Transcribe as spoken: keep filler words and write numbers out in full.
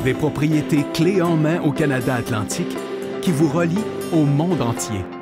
Des propriétés clés en main au Canada Atlantique qui vous relient au monde entier.